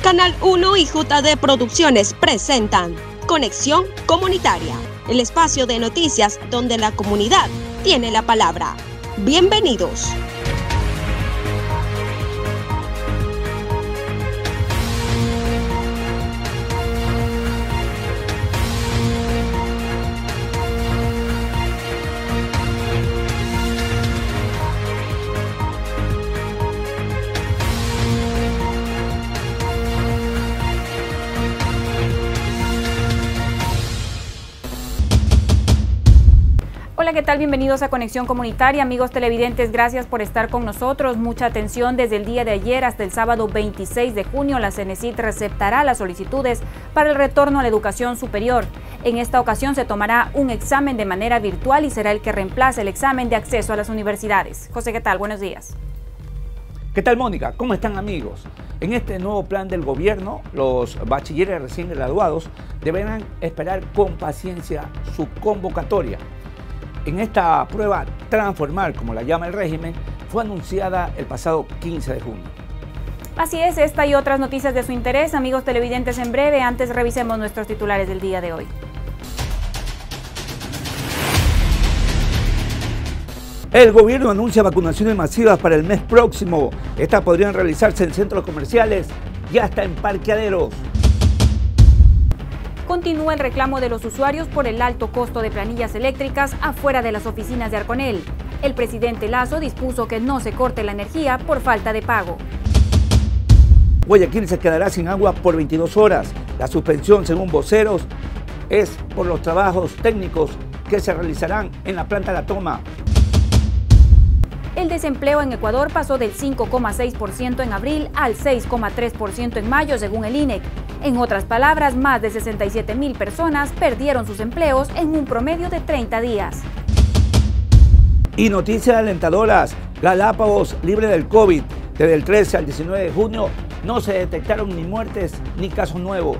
Canal 1 y JD Producciones presentan Conexión Comunitaria, el espacio de noticias donde la comunidad tiene la palabra. Bienvenidos. Hola, ¿qué tal? Bienvenidos a Conexión Comunitaria. Amigos televidentes, gracias por estar con nosotros. Mucha atención. Desde el día de ayer hasta el sábado 26 de junio, la CENESID receptará las solicitudes para el retorno a la educación superior. En esta ocasión se tomará un examen de manera virtual y será el que reemplace el examen de acceso a las universidades. José, ¿qué tal? Buenos días. ¿Qué tal, Mónica? ¿Cómo están, amigos? En este nuevo plan del gobierno, los bachilleres recién graduados deberán esperar con paciencia su convocatoria. En esta prueba Transformar, como la llama el régimen, fue anunciada el pasado 15 de junio. Así es, esta y otras noticias de su interés, amigos televidentes, en breve. Antes revisemos nuestros titulares del día de hoy. El gobierno anuncia vacunaciones masivas para el mes próximo. Estas podrían realizarse en centros comerciales y hasta en parqueaderos. Continúa el reclamo de los usuarios por el alto costo de planillas eléctricas afuera de las oficinas de Arconel. El presidente Lasso dispuso que no se corte la energía por falta de pago. Guayaquil se quedará sin agua por 22 horas. La suspensión, según voceros, es por los trabajos técnicos que se realizarán en la planta La Toma. El desempleo en Ecuador pasó del 5,6% en abril al 6,3% en mayo, según el INEC. En otras palabras, más de 67,000 personas perdieron sus empleos en un promedio de 30 días. Y noticias alentadoras: Galápagos libre del COVID. Desde el 13 al 19 de junio no se detectaron ni muertes ni casos nuevos.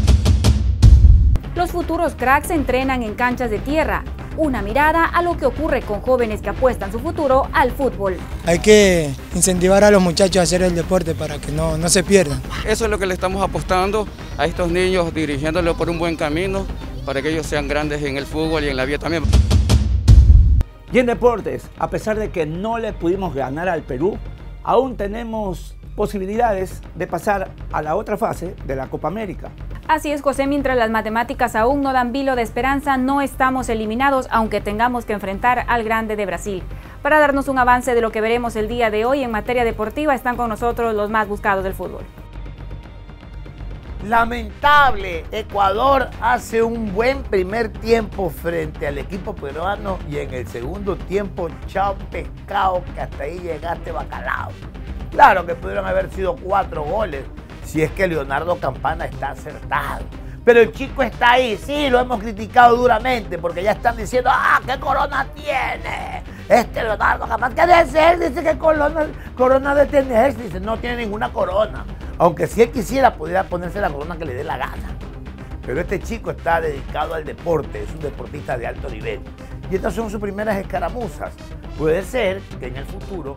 Los futuros cracks se entrenan en canchas de tierra. Una mirada a lo que ocurre con jóvenes que apuestan su futuro al fútbol. Hay que incentivar a los muchachos a hacer el deporte para que no se pierdan. Eso es lo que le estamos apostando a estos niños, dirigiéndolos por un buen camino para que ellos sean grandes en el fútbol y en la vida también. Y en deportes, a pesar de que no le pudimos ganar al Perú, aún tenemos posibilidades de pasar a la otra fase de la Copa América. Así es, José, mientras las matemáticas aún no dan vilo de esperanza, no estamos eliminados, aunque tengamos que enfrentar al Grande de Brasil. Para darnos un avance de lo que veremos el día de hoy en materia deportiva, están con nosotros los más buscados del fútbol. Lamentable, Ecuador hace un buen primer tiempo frente al equipo peruano y en el segundo tiempo, chao pescado, que hasta ahí llegaste bacalao. Claro que pudieron haber sido 4 goles, si es que Leonardo Campana está acertado. Pero el chico está ahí, sí, lo hemos criticado duramente, porque ya están diciendo, ¿qué corona tiene? Leonardo Campana, ¿qué debe ser? Dice que corona de tener, dice, no tiene ninguna corona. Aunque si él quisiera, pudiera ponerse la corona que le dé la gana. Pero este chico está dedicado al deporte, es un deportista de alto nivel. Y estas son sus primeras escaramuzas. Puede ser que en el futuro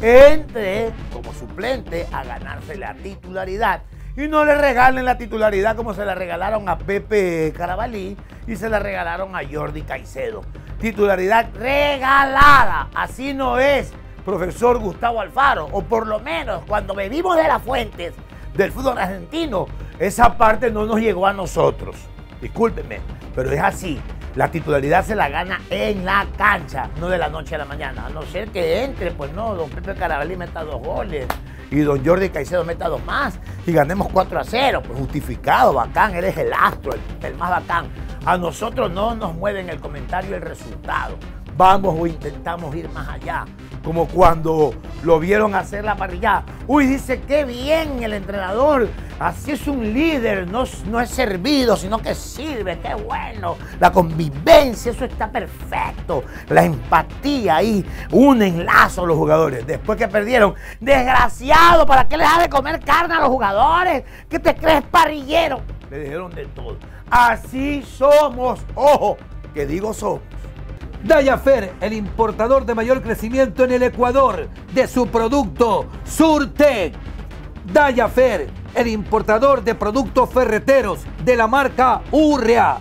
entre como suplente a ganarse la titularidad y no le regalen la titularidad como se la regalaron a Pepe Carabalí y se la regalaron a Jordi Caicedo. Titularidad regalada, así no es, profesor Gustavo Alfaro, o por lo menos cuando bebimos de las fuentes del fútbol argentino, esa parte no nos llegó a nosotros. Discúlpenme, pero es así. La titularidad se la gana en la cancha, no de la noche a la mañana. A no ser que entre, pues no, don Pepe Carabalí meta 2 goles y don Jordi Caicedo meta 2 más y ganemos 4-0. Pues justificado, bacán, eres el astro, el más bacán. A nosotros no nos mueven el comentario el resultado. Vamos o intentamos ir más allá. Como cuando lo vieron hacer la parrillada. Uy, dice, qué bien el entrenador. Así es un líder, no es servido, sino que sirve, qué bueno. La convivencia, eso está perfecto. La empatía ahí, un enlazo a los jugadores. Después que perdieron, desgraciado, ¿para qué les da de comer carne a los jugadores? ¿Qué te crees, parrillero? Le dijeron de todo. Así somos, ojo, que digo somos. Dayafer, el importador de mayor crecimiento en el Ecuador de su producto Surtec. Dayafer, el importador de productos ferreteros de la marca Urrea.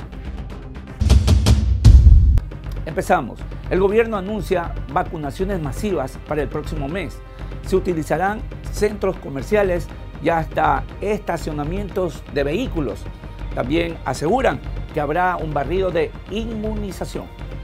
Empezamos. El gobierno anuncia vacunaciones masivas para el próximo mes. Se utilizarán centros comerciales y hasta estacionamientos de vehículos. También aseguran que habrá un barrido de inmunización.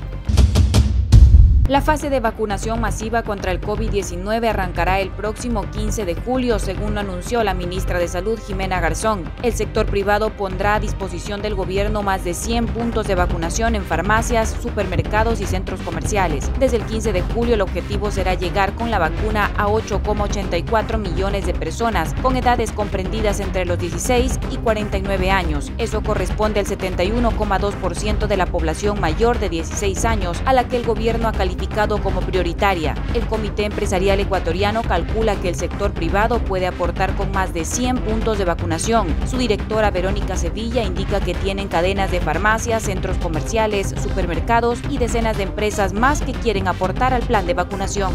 La fase de vacunación masiva contra el COVID-19 arrancará el próximo 15 de julio, según lo anunció la ministra de Salud, Jimena Garzón. El sector privado pondrá a disposición del gobierno más de 100 puntos de vacunación en farmacias, supermercados y centros comerciales. Desde el 15 de julio el objetivo será llegar con la vacuna a 8,84 millones de personas con edades comprendidas entre los 16 y 49 años. Eso corresponde al 71,2% de la población mayor de 16 años, a la que el gobierno ha calificado como prioritaria. El Comité Empresarial Ecuatoriano calcula que el sector privado puede aportar con más de 100 puntos de vacunación. Su directora Verónica Sevilla indica que tienen cadenas de farmacias, centros comerciales, supermercados y decenas de empresas más que quieren aportar al plan de vacunación.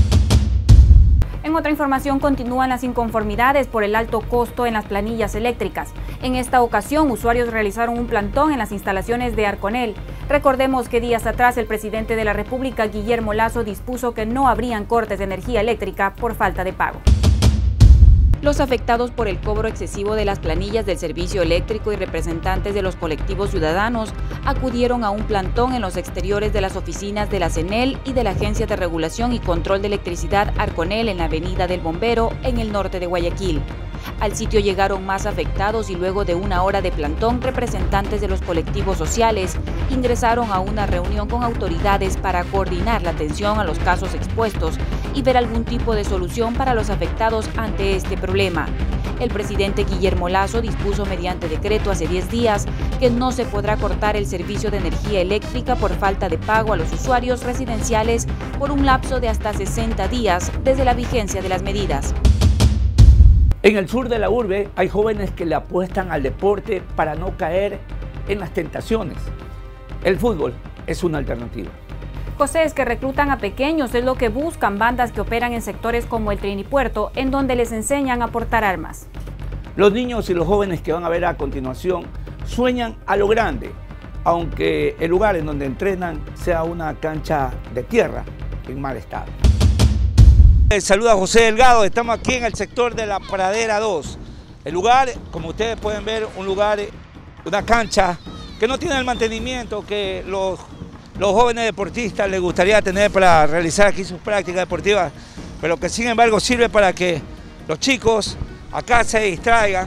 En otra información, continúan las inconformidades por el alto costo en las planillas eléctricas. En esta ocasión, usuarios realizaron un plantón en las instalaciones de Arconel. Recordemos que días atrás el presidente de la República, Guillermo Lasso, dispuso que no habrían cortes de energía eléctrica por falta de pago. Los afectados por el cobro excesivo de las planillas del servicio eléctrico y representantes de los colectivos ciudadanos acudieron a un plantón en los exteriores de las oficinas de la CENEL y de la Agencia de Regulación y Control de Electricidad Arconel en la Avenida del Bombero, en el norte de Guayaquil. Al sitio llegaron más afectados y luego de una hora de plantón, representantes de los colectivos sociales ingresaron a una reunión con autoridades para coordinar la atención a los casos expuestos y ver algún tipo de solución para los afectados ante este problema. El presidente Guillermo Lasso dispuso mediante decreto hace 10 días que no se podrá cortar el servicio de energía eléctrica por falta de pago a los usuarios residenciales por un lapso de hasta 60 días desde la vigencia de las medidas. En el sur de la urbe hay jóvenes que le apuestan al deporte para no caer en las tentaciones. El fútbol es una alternativa. José, es que reclutan a pequeños, es lo que buscan bandas que operan en sectores como el Trinipuerto, en donde les enseñan a portar armas. Los niños y los jóvenes que van a ver a continuación sueñan a lo grande, aunque el lugar en donde entrenan sea una cancha de tierra en mal estado. Saluda a José Delgado, estamos aquí en el sector de la Pradera 2. El lugar, como ustedes pueden ver, una cancha que no tiene el mantenimiento que los jóvenes deportistas les gustaría tener para realizar aquí sus prácticas deportivas, pero que sin embargo sirve para que los chicos acá se distraigan,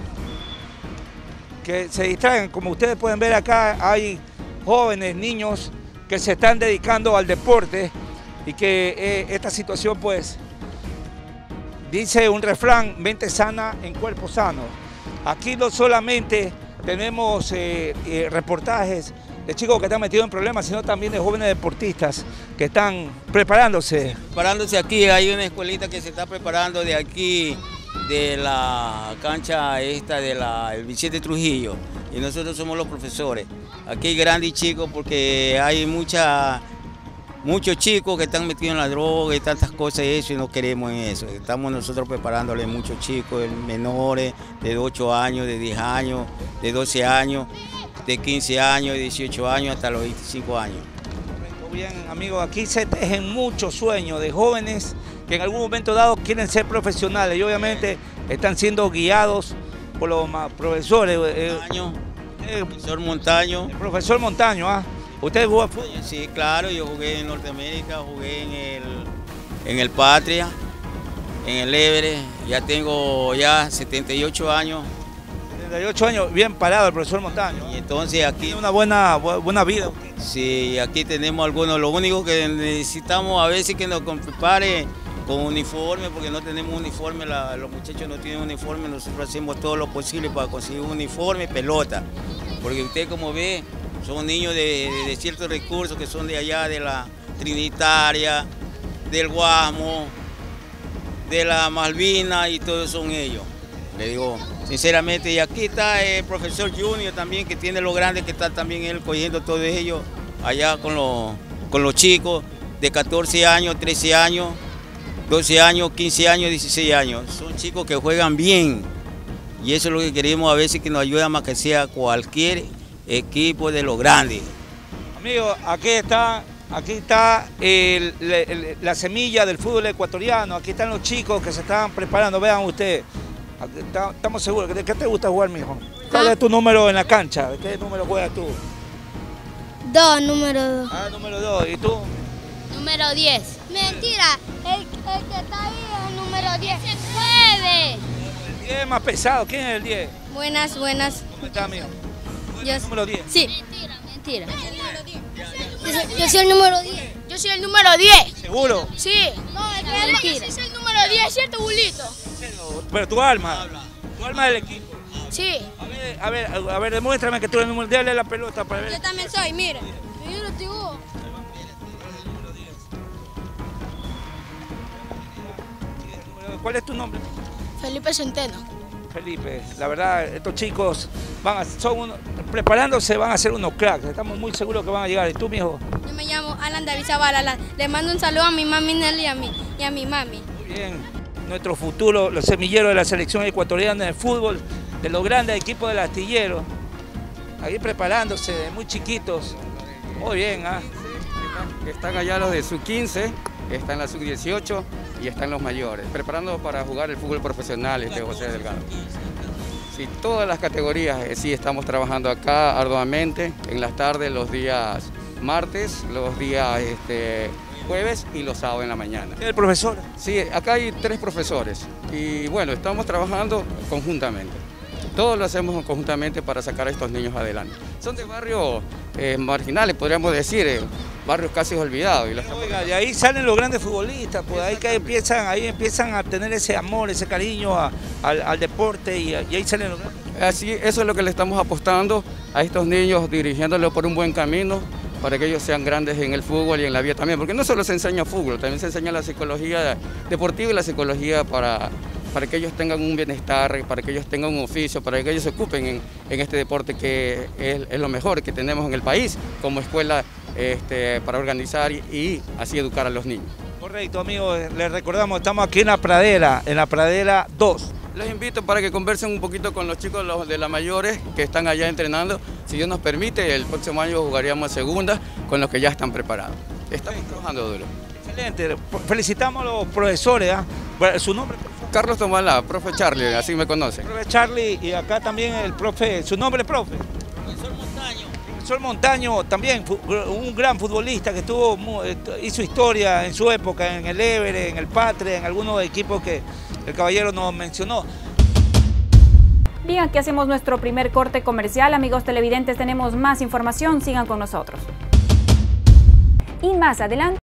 Como ustedes pueden ver acá hay jóvenes, niños que se están dedicando al deporte y que esta situación pues dice un refrán, mente sana en cuerpo sano. Aquí no solamente tenemos reportajes de chicos que están metidos en problemas, sino también de jóvenes deportistas que están preparándose. Preparándose aquí, hay una escuelita que se está preparando de aquí, de la cancha esta del Vicente Trujillo, y nosotros somos los profesores. Aquí hay grandes y chicos porque hay muchos chicos que están metidos en la droga y tantas cosas y eso, y no queremos en eso. Estamos nosotros preparándole muchos chicos, menores de 8 años, de 10 años, de 12 años, de 15 años, de 18 años hasta los 25 años. Bien, amigos, aquí se tejen muchos sueños de jóvenes que en algún momento dado quieren ser profesionales y obviamente están siendo guiados por los profesores. Profesor Montaño. El profesor Montaño, ¿ah? ¿Usted jugó fútbol? Sí, claro, yo jugué en Norteamérica, jugué en el Patria, en el Everest, ya tengo 78 años. 78 años, bien parado el profesor Montaño. Y entonces aquí... Tiene una buena vida. Sí, aquí tenemos algunos, lo único que necesitamos a veces que nos prepare con uniforme, porque no tenemos uniforme, los muchachos no tienen uniforme, nosotros hacemos todo lo posible para conseguir un uniforme y pelota, porque usted como ve, son niños de ciertos recursos que son de allá, de la Trinitaria, del Guasmo, de la Malvina y todos son ellos. Le digo, sinceramente, y aquí está el profesor Junior también, que tiene lo grande que está también él cogiendo todo ellos, allá con los chicos de 14 años, 13 años, 12 años, 15 años, 16 años. Son chicos que juegan bien. Y eso es lo que queremos a veces que nos ayude a que sea cualquier equipo de los grandes. Amigos, aquí está la semilla del fútbol ecuatoriano. Aquí están los chicos que se están preparando. Vean ustedes. Estamos seguros. ¿De qué te gusta jugar, mijo? ¿Cuál es tu número en la cancha? ¿De qué número juegas tú? 2, número 2. Ah, número 2. ¿Y tú? Número 10. Mentira, el que está ahí es el número 10. ¡Se puede! El 10 es más pesado. ¿Quién es el 10? Buenas, buenas. ¿Cómo está, amigo? Yo, ¿El número 10? Sí. Mentira. Yo soy el número 10. Yo soy el número 10. ¿Seguro? Sí. No, es mentira. Ese es el número 10, ¿cierto, Bulito? Pero tu alma del equipo. Sí. A ver, demuéstrame que tú eres el número 10. Dale la pelota para ver. Yo también soy, mire. Yo lo digo. ¿Cuál es tu nombre? Felipe Centeno. Felipe, la verdad, estos chicos preparándose van a ser unos cracks. Estamos muy seguros que van a llegar. ¿Y tú, mijo? Yo me llamo Alan David Zavala. Le mando un saludo a mi mami Nelly y a mi mami. Muy bien. Nuestro futuro, los semilleros de la selección ecuatoriana de fútbol, de los grandes equipos del astillero. Ahí preparándose, de muy chiquitos. Muy bien, ¿ah? Están allá los de sub-15, están la sub-18 y están los mayores, preparando para jugar el fútbol profesional José Delgado. Sí, todas las categorías, sí, estamos trabajando acá arduamente, en las tardes, los días martes, los días jueves y los sábados en la mañana. ¿El profesor? Sí, acá hay 3 profesores y bueno, estamos trabajando conjuntamente. Todos lo hacemos conjuntamente para sacar a estos niños adelante. Son de barrios marginales, podríamos decir, barrios casi olvidados. Oiga, de ahí salen los grandes futbolistas, pues ahí empiezan a tener ese amor, ese cariño al deporte y ahí salen los grandes. Así, eso es lo que le estamos apostando a estos niños, dirigiéndolos por un buen camino, para que ellos sean grandes en el fútbol y en la vida también, porque no solo se enseña fútbol, también se enseña la psicología deportiva y la psicología para que ellos tengan un bienestar, para que ellos tengan un oficio, para que ellos se ocupen en este deporte que es lo mejor que tenemos en el país, como escuela para organizar y así educar a los niños. Correcto, amigos, les recordamos, estamos aquí en la Pradera 2. Les invito para que conversen un poquito con los chicos de las mayores que están allá entrenando. Si Dios nos permite, el próximo año jugaríamos segunda con los que ya están preparados. Estamos trabajando duro. Excelente, felicitamos a los profesores. ¿Ah? ¿Su nombre? Carlos Tomalá, profe Charlie, así me conocen. Profe Charlie, y acá también el profe, ¿su nombre, profe? Profesor Montaño. Profesor Montaño, también un gran futbolista que hizo historia en su época, en el Everest, en el Patre, en algunos equipos que el caballero nos mencionó. Bien, aquí hacemos nuestro primer corte comercial. Amigos televidentes, tenemos más información, sigan con nosotros. Y más adelante.